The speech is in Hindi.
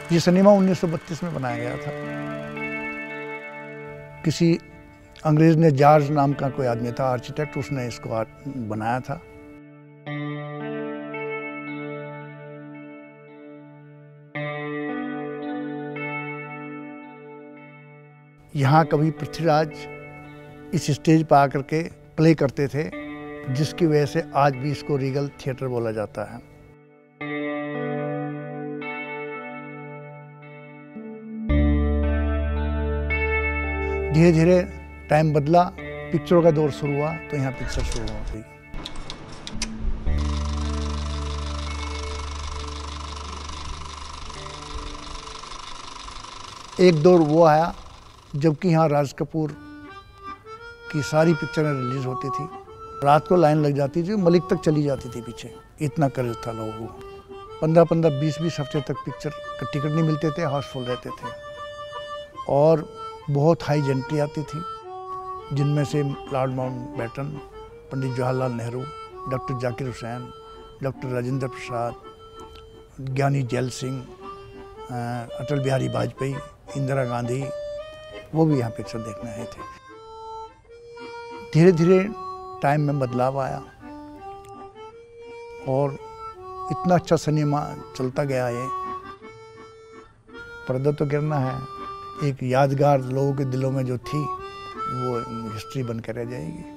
ये सिनेमा 1932 में बनाया गया था। किसी अंग्रेज ने, जॉर्ज नाम का कोई आदमी था, आर्किटेक्ट, उसने इसको बनाया था। यहाँ कवि पृथ्वीराज इस स्टेज पर आकर के प्ले करते थे, जिसकी वजह से आज भी इसको रीगल थिएटर बोला जाता है। धीरे धीरे टाइम बदला, पिक्चरों का दौर शुरू हुआ, तो यहाँ पिक्चर शुरू हो गई। एक दौर वो आया जबकि यहाँ राज कपूर की सारी पिक्चरें रिलीज होती थी। रात को लाइन लग जाती थी, मलिक तक चली जाती थी पीछे, इतना क्रेज था लोगों को। 15-15, 20-20 हफ्ते तक पिक्चर का टिकट नहीं मिलते थे, हाउसफुल रहते थे। और बहुत हाई एंट्री आती थी, जिनमें से Lord Mountbatten, Pandit Jawaharlal Nehru, doctor Zakir Hussain, doctor Rajendra Prasad, Giani Zail Singh, Atal Bihari Vajpayee, Indira Gandhi, वो भी यहाँ पिक्चर देखने आए थे। धीरे धीरे टाइम में बदलाव आया और इतना अच्छा सिनेमा चलता गया। ये पर्दा तो गिरना है, एक यादगार लोगों के दिलों में जो थी वो हिस्ट्री बन कर रह जाएगी।